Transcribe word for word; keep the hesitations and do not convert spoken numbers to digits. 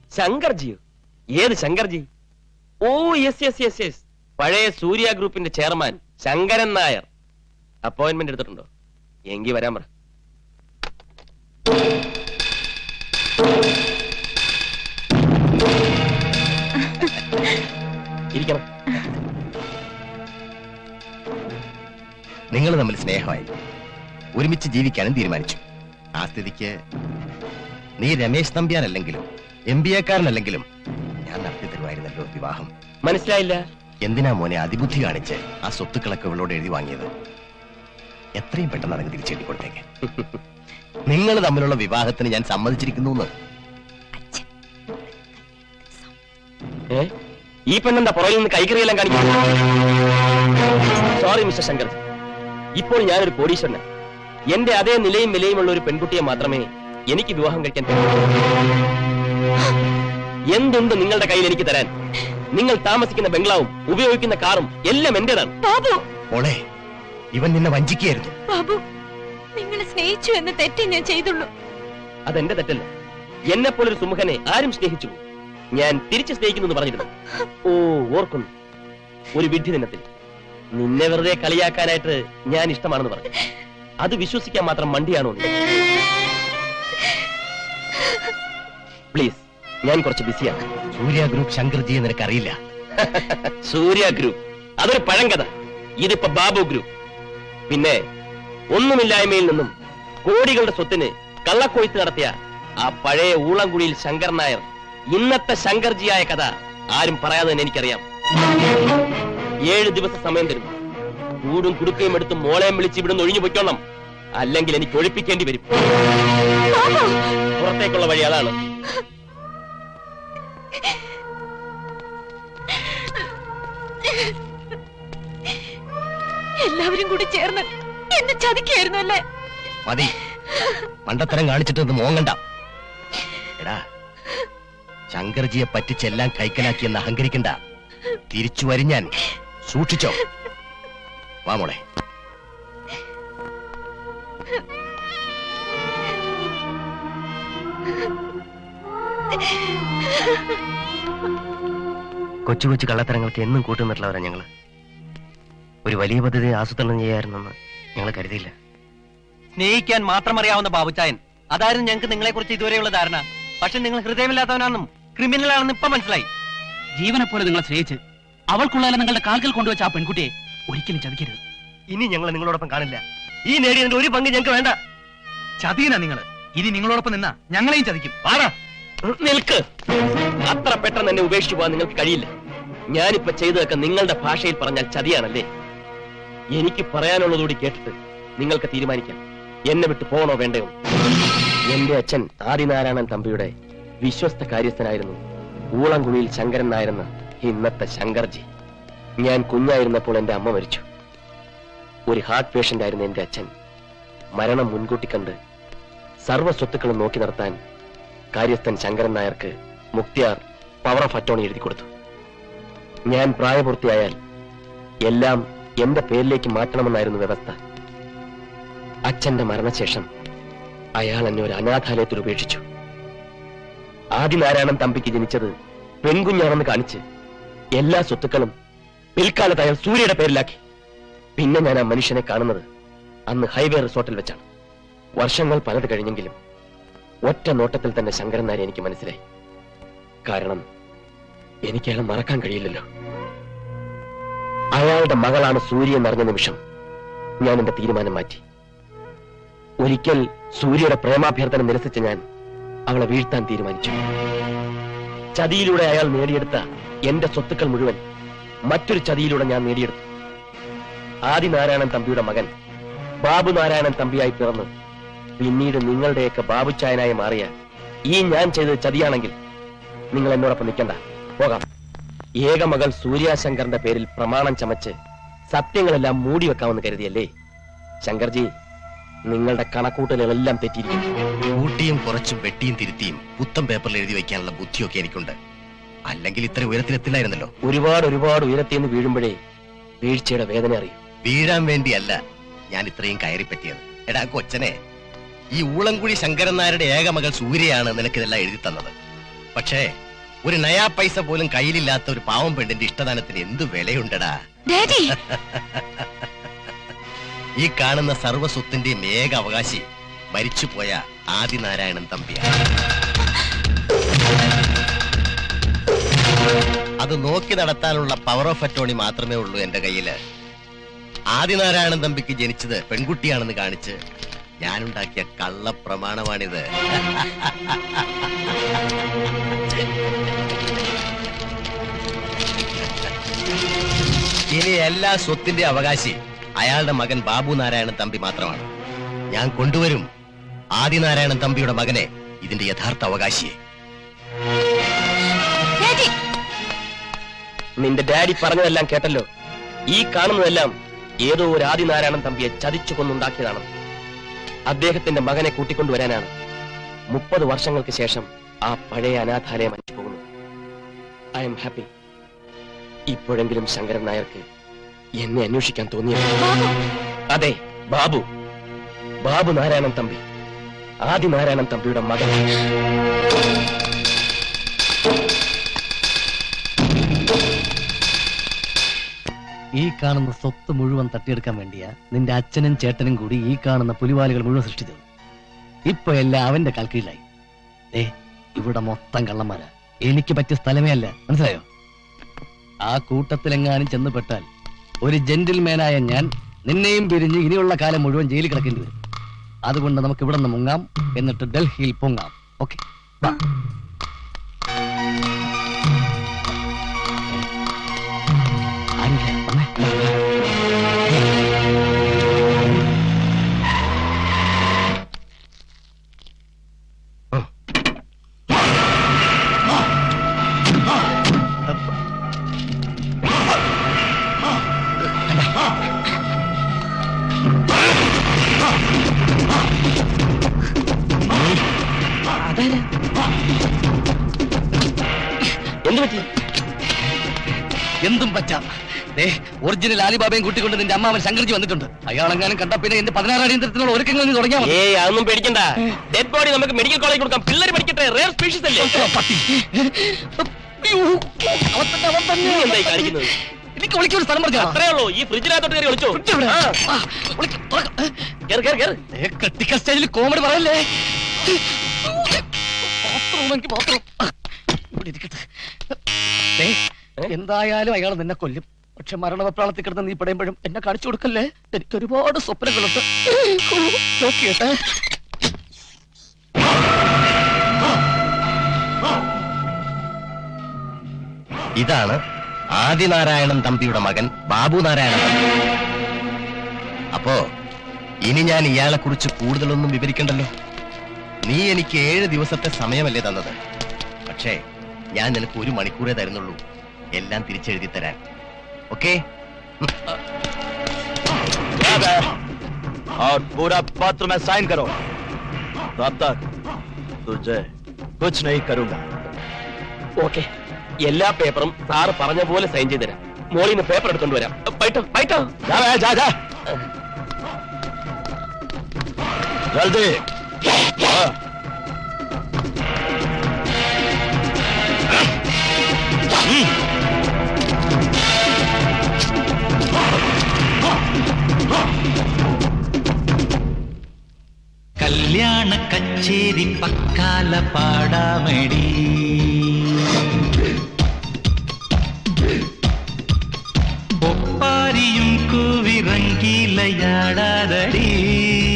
ശങ്കർജിയോ? ഏത് Shankarji? Oh yes yes yes yes, പഴയ സൂര്യ ഗ്രൂപ്പിന്റെ ചെയർമാൻ ശങ്കരൻ നായർ. അപ്പോയിന്റ്മെന്റ് എടുത്തിട്ടുണ്ടോ? എങ്കി വരാൻ പറ. ഇരിക്കണം. നിങ്ങൾ തമ്മിൽ സ്നേഹമായി ഒരുമിച്ച് ജീവിക്കാനും തീരുമാനിച്ചു. ആ സ്ഥിതിക്ക് നീ രമേശ് നമ്പ്യാനല്ലെങ്കിലും എം ബി എക്കാരനല്ലെങ്കിലും ഞാൻ നടത്തി തരുമായിരുന്നല്ലോ വിവാഹം. മനസ്സിലായില്ല. എന്തിനാ മോനെ അതിബുദ്ധി കാണിച്ച് ആ സ്വത്തുക്കളൊക്കെ ഇവളോട് എഴുതി വാങ്ങിയത്? എത്രയും പെട്ടെന്ന് അതങ്ങ് തിരിച്ചെഴുതി കൊടുത്തേക്ക്. നിങ്ങൾ തമ്മിലുള്ള വിവാഹത്തിന് ഞാൻ സമ്മതിച്ചിരിക്കുന്നു. ഏ ഈ പെണ്ണെന്താ പുറകിൽ നിന്ന് കൈകറിയെല്ലാം കാണിക്കുന്നു? സോറി മിസ്റ്റർ ശങ്കർ, ഇപ്പോൾ ഞാനൊരു കോടീശ്വരനാണ്. എന്റെ അതേ നിലയും വിലയുമുള്ള ഒരു പെൺകുട്ടിയെ മാത്രമേ എനിക്ക് വിവാഹം കഴിക്കാൻ പറ്റൂ. എന്തുണ്ട് നിങ്ങളുടെ കയ്യിൽ എനിക്ക് തരാൻ? നിങ്ങൾ താമസിക്കുന്ന ബംഗ്ലാവും ഉപയോഗിക്കുന്ന കാറും എല്ലാം എന്റേതാണ്. മോളെ, ഇവൻ നിന്നെ വഞ്ചിക്കുകയായിരുന്നു. ബാബു, നിങ്ങളെ സ്നേഹിച്ചു എന്ന് തെറ്റേ ഞാൻ ചെയ്തുള്ളൂ. അതെന്റെ തെറ്റല്ല. എന്നെ പോലൊരു സുമുഖനെ ആരും സ്നേഹിച്ചു ഞാൻ തിരിച്ചു സ്നേഹിക്കുന്നു പറഞ്ഞിരുന്നു. ഓ ഓർക്കുന്നു, ഒരു വിഡ്ഢി ദിനത്തിൽ നിന്നെ വെറുതെ കളിയാക്കാനായിട്ട് ഞാൻ ഇഷ്ടമാണെന്ന് പറഞ്ഞു. അത് വിശ്വസിക്കാൻ മാത്രം മണ്ടിയാണോ നീ? പ്ലീസ്, ഞാൻ കുറച്ച് ബിസിയാണ്. സൂര്യ ഗ്രൂപ്പ് ശങ്കർജിയെ നിനക്കറിയില്ല. സൂര്യ ഗ്രൂപ്പ് അതൊരു പഴങ്കഥ. ഇതിപ്പോ ബാബു ഗ്രൂപ്പ്. പിന്നെ ഒന്നുമില്ലായ്മയിൽ നിന്നും കോടികളുടെ സ്വത്തിന് കള്ളക്കൊയ്ത്ത് നടത്തിയ ആ പഴയ ഊളംകുടിയിൽ ശങ്കർ നായർ ഇന്നത്തെ ശങ്കർജിയായ കഥ ആരും പറയാതെ തന്നെ എനിക്കറിയാം. ഏഴ് ദിവസം സമയം തരും. കൂടും കുടുക്കയും എടുത്ത് മോളെയും വിളിച്ച് ഇവിടുന്ന് ഒഴിഞ്ഞു പൊയ്ക്കോണം, അല്ലെങ്കിൽ എനിക്ക് ഒഴിപ്പിക്കേണ്ടി വരും. പുറത്തേക്കുള്ള വഴി അതാണ്. എല്ലാവരും കൂടി ചേർന്ന് എന്നെ ചതിക്കായിരുന്നു അല്ലേ? മതി, മണ്ടത്തരം കാണിച്ചിട്ട് മോങ്ങണ്ട. എടാ, ശങ്കർജിയെ പറ്റിച്ചെല്ലാം കൈക്കലാക്കിയെന്ന് അഹങ്കരിക്കണ്ട. തിരിച്ചു വരും ഞാൻ. സൂക്ഷിച്ചോ. വാ മോളെ. കൊച്ചു കൊച്ചു കള്ളത്തരങ്ങൾക്ക് എന്നും കൂട്ടുന്നിട്ടുള്ളവരാ ഞങ്ങള്. ഒരു വലിയ പദ്ധതി ആസൂത്രണം ചെയ്യാറുണ്ടെന്ന് ഞങ്ങൾ കരുതിയില്ല. സ്നേഹിക്കാൻ മാത്രം അറിയാവുന്ന ബാബുച്ചായൻ, അതായിരുന്നു ഞങ്ങൾക്ക് നിങ്ങളെ കുറിച്ച് ഇതുവരെയുള്ള ധാരണ. പക്ഷെ നിങ്ങൾ ഹൃദയമില്ലാത്തവനാണെന്നും ക്രിമിനലാണെന്നും ഇപ്പൊ മനസ്സിലായി. ജീവനെ പോലെ നിങ്ങളെ സ്നേഹിച്ച് അവൾക്കുള്ള നിങ്ങളുടെ കാൽക്കൽ കൊണ്ടുവച്ച ആ പെൺകുട്ടിയെ ഒരിക്കലും ചതിക്കരുത്. ഇനി ഞങ്ങൾ നിങ്ങളോടൊപ്പം കാണില്ല. ഈ നേടിയതിന്റെ ഒരു പങ്ക് ഞങ്ങൾക്ക് വേണ്ട. ചതിയനാ നിങ്ങൾ. ഇനി നിങ്ങളോടൊപ്പം നിന്നാ ഞങ്ങളെയും ചതിക്കും. നിൽക്ക്. അത്ര പെട്ടെന്ന് എന്നെ ഉപേക്ഷിച്ചു പോകാൻ നിങ്ങൾക്ക് കഴിയില്ല. ഞാനിപ്പോ ചെയ്തതൊക്കെ നിങ്ങളുടെ ഭാഷയിൽ പറഞ്ഞാൽ ചതിയാണല്ലേ? എനിക്ക് പറയാനുള്ളതുകൂടി കേട്ടിട്ട് നിങ്ങൾക്ക് തീരുമാനിക്കാം എന്നെ വിട്ട് പോകണോ വേണ്ടയോ. എന്റെ അച്ഛൻ ആദിനാരായണൻ തമ്പിയുടെ വിശ്വസ്ത കാര്യസ്ഥനായിരുന്നു ഊളംകുഴിയിൽ ശങ്കരൻ നായരെന്ന ഇന്നത്തെ ശങ്കർജി. ഞാൻ കുഞ്ഞായിരുന്നപ്പോൾ എന്റെ അമ്മ മരിച്ചു. ഒരു ഹാർട്ട് പേഷ്യന്റ് ആയിരുന്ന എന്റെ അച്ഛൻ മരണം മുൻകൂട്ടി കണ്ട് സർവ്വ സ്വത്തുക്കളും നോക്കി നടത്താൻ കാര്യസ്ഥൻ ശങ്കരൻ നായർക്ക് മുക്തിയാർ പവർ ഓഫ് അറ്റോണി എഴുതി കൊടുത്തു. ഞാൻ പ്രായപൂർത്തിയായാൽ എല്ലാം എന്റെ പേരിലേക്ക് മാറ്റണമെന്നായിരുന്നു വ്യവസ്ഥ. അച്ഛന്റെ മരണശേഷം അയാൾ എന്നെ ഒരു അനാഥാലയത്തിൽ ഉപേക്ഷിച്ചു. ആദിനാരായണൻ തമ്പിക്ക് ജനിച്ചത് പെൺകുഞ്ഞാണെന്ന് കാണിച്ച് എല്ലാ സ്വത്തുക്കളും പിൽക്കാലത്ത് അയാൾ സൂര്യയുടെ പേരിലാക്കി. പിന്നെ ഞാൻ ആ മനുഷ്യനെ കാണുന്നത് അന്ന് ഹൈവേ റിസോർട്ടിൽ വെച്ചാണ്. വർഷങ്ങൾ പലത് കഴിഞ്ഞെങ്കിലും ഒറ്റ നോട്ടത്തിൽ തന്നെ ശങ്കരൻ നായരെ എനിക്ക് മനസ്സിലായി. കാരണം എനിക്ക് അയാളെ മറക്കാൻ കഴിയില്ലല്ലോ. അയാളുടെ മകളാണ് സൂര്യ എന്നറിഞ്ഞ നിമിഷം ഞാൻ എന്റെ തീരുമാനം മാറ്റി. ഒരിക്കൽ സൂര്യയുടെ പ്രേമാഭ്യർത്ഥന നിരസിച്ച ഞാൻ അവളെ വീഴ്ത്താൻ തീരുമാനിച്ചു. ചതിയിലൂടെ അയാൾ നേടിയെടുത്ത എന്റെ സ്വത്തുക്കൾ മുഴുവൻ മറ്റൊരു ചതിയിലൂടെ ഞാൻ നേടിയെടുത്തു. ആദിനാരായണൻ തമ്പിയുടെ മകൻ ബാബു നാരായണൻ തമ്പിയായി പിറന്ന് പിന്നീട് നിങ്ങളുടെയൊക്കെ ബാബുച്ചായനായി മാറിയ ഈ ഞാൻ ചെയ്തത് ചതിയാണെങ്കിൽ നിങ്ങൾ എന്നോടൊപ്പം നിൽക്കണ്ട, പോകാം. ഏകമകൾ സൂര്യാശങ്കറിന്റെ പേരിൽ പ്രമാണം ചമച്ച് സത്യങ്ങളെല്ലാം മൂടി വെക്കാമെന്ന് കരുതിയല്ലേ? ശങ്കർജി, നിങ്ങളുടെ കണക്കൂട്ടലുകളെല്ലാം തെറ്റിയിരിക്കും. കൂട്ടിയും കുറച്ചും വെട്ടിയും തിരുത്തിയും പുത്തം പേപ്പറിൽ എഴുതി വെക്കാനുള്ള ബുദ്ധിയൊക്കെ എനിക്കുണ്ട്. അല്ലെങ്കിൽ ഇത്ര ഉയരത്തിലെത്തില്ലായിരുന്നല്ലോ. ഒരുപാട് ഒരുപാട് ഉയരത്തിന്ന് വീഴുമ്പോഴേ വീഴ്ചയുടെ വേദന അറിയും. വീഴാൻ വേണ്ടിയല്ല ഞാൻ ഇത്രയും കയറിപ്പറ്റിയത്. എടാ കൊച്ചനെ, ഈ ഊളംകുഴി ശങ്കരൻ നായരുടെ ഏകമകൾ സൂര്യയാണ് നിനക്കിതെല്ലാം എഴുതി തന്നത്. പക്ഷേ ഒരു നയാ പൈസ പോലും കയ്യിലില്ലാത്ത ഒരു പാവം പെണ്ണിന്റെ ഇഷ്ടദാനത്തിന് എന്ത് വിലയുണ്ടടാ? ഡാഡി ഈ കാണുന്ന സർവസ്വത്തിന്റെയും ഏക അവകാശി മരിച്ചുപോയ ആദിനാരായണൻ തമ്പിയാണ്. അത് നോക്കി നടത്താനുള്ള പവർ ഓഫ് അറ്റോണി മാത്രമേ ഉള്ളൂ എന്റെ കയ്യില്. ആദിനാരായണൻ തമ്പിക്ക് ജനിച്ചത് പെൺകുട്ടിയാണെന്ന് കാണിച്ച് ഞാനുണ്ടാക്കിയ കള്ളപ്രമാണമാണിത്. ഇനി എല്ലാ സ്വത്തിന്റെ അവകാശി അയാളുടെ മകൻ ബാബു നാരായണൻ തമ്പി മാത്രമാണ്. ഞാൻ കൊണ്ടുവരും ആദിനാരായണൻ തമ്പിയുടെ മകനെ, ഇതിന്റെ യഥാർത്ഥ അവകാശിയെ. നിന്റെ ഡാഡി പറഞ്ഞതെല്ലാം കേട്ടല്ലോ. ഈ കാണുന്നതെല്ലാം ഏതോ ഒരു ആദിനാരായണൻ തമ്പിയെ ചതിച്ചു കൊണ്ടുണ്ടാക്കിയതാണ്. അദ്ദേഹത്തിന്റെ മകനെ കൂട്ടിക്കൊണ്ടുവരാനാണ് മുപ്പത് വർഷങ്ങൾക്ക് ശേഷം ആ പഴയ അനാഥാലയം അഞ്ചു പോകുന്നത്. I am happy. ഇപ്പോഴെങ്കിലും ശങ്കരൻ നായർക്ക് എന്നെ അന്വേഷിക്കാൻ തോന്നിയത്. അതെ, ബാബു ബാബു നാരായണൻ തമ്പി, ആദിനാരായണൻ തമ്പിയുടെ മകൻ. ഈ കാണുന്ന സ്വത്ത് മുഴുവൻ തട്ടിയെടുക്കാൻ വേണ്ടിയാ നിന്റെ അച്ഛനും ചേട്ടനും കൂടി ഈ കാണുന്ന പുലിവാലുകൾ മുഴുവൻ സൃഷ്ടിച്ചത്. ഇപ്പൊ എല്ലാം അവന്റെ കാൽക്കീഴിലായി. ഏ ഇവിടെ മൊത്തം കള്ളന്മാരാ. എനിക്ക് പറ്റിയ സ്ഥലമേ അല്ല, മനസ്സിലായോ? ആ കൂട്ടത്തിലെങ്ങാനും ചെന്നുപെട്ടാൽ ഒരു ജെന്റിൽമാനായ ഞാൻ നിന്നെയും പിരിഞ്ഞ് ഇനിയുള്ള കാലം മുഴുവൻ ജയിലിൽ കിടക്കേണ്ടി വരും. അതുകൊണ്ട് നമുക്ക് ഇവിടെ നിന്ന് മുങ്ങാം, എന്നിട്ട് ഡൽഹിയിൽ പൊങ്ങാം. ഓക്കെ, എന്തു പറ്റി? എന്തും പറ്റാം. ഒറിജിനൽ ആലിബാബയും കൂട്ടിക്കൊണ്ട് നിന്റെ അമ്മാവൻ ശങ്കർജി വന്നിട്ടുണ്ട്. അയാളെങ്ങാനും കണ്ട പിന്നെ എന്റെ പതിനാറ് അടിയന്തരത്തിനുള്ള ഒരുക്കങ്ങൾ തുടങ്ങിയാൽ മതി. ഏയ് അതൊന്നും പേടിക്കണ്ട. ഡെഡ് ബോഡി നമുക്ക് മെഡിക്കൽ കോളേജ് കൊടുക്കാം. പിള്ളേർ പഠിക്കട്ടെ. റെയർ സ്പീഷീസ് അല്ലേ. എന്തായി കാണിക്കുന്നത്? എനിക്ക് വിളിക്കൊരു സ്ഥലം പറഞ്ഞു. അത്രേ ഉള്ളൂ. ഈ ഫ്രിഡ്ജിനകത്തോട്ട് കയറി വിളിച്ചോ. ക്രിട്ടിക്കൽ സ്റ്റേജിൽ കോമഡി പറയല്ലേ. എനിക്ക് മാത്രം ഇവിടെ ഇരിക്കട്ടെ. എന്തായാലും അയാൾ നിന്നെ കൊല്ലും. പക്ഷെ മരണവെപ്രാളത്തിൽ കിടന്ന് നീ പെടുമ്പോഴും എന്നെ കാണിച്ചു കൊടുക്കല്ലേ. എനിക്ക് ഒരുപാട് സ്വപ്നങ്ങളുണ്ട്. നോക്കിയട്ടെ. ഇതാണ് ആദിനാരായണൻ തമ്പിയുടെ മകൻ ബാബു നാരായണൻ തമ്പി. അപ്പോ ഇനി ഞാൻ ഇയാളെ കുറിച്ച് കൂടുതലൊന്നും വിവരിക്കണ്ടല്ലോ. നീ എനിക്ക് ഏഴ് ദിവസത്തെ സമയമല്ലേ തന്നത്. പക്ഷേ ഞാൻ നിനക്ക് ഒരു മണിക്കൂറേ തരുന്നുള്ളൂ എല്ലാം തിരിച്ചെഴുതി തരാൻ. ഓക്കെ? और पूरा पत्र में साइन करो. तब तक तुझे कुछ नहीं करूंगा. ഓക്കെ, എല്ലാ പേപ്പറും സാറ് പറഞ്ഞ പോലെ സൈൻ ചെയ്ത് തരാം. മോളിൽ നിന്ന് പേപ്പർ എടുത്തോണ്ട് വരാം. പൈട്ടോ പൈട്ടോ जा जा जा जल्दी. കല്യാണ കച്ചേരി പക്കാല പാടാമടി, ഒപ്പാരിയും കൂവിറങ്കിലയാടാതടി.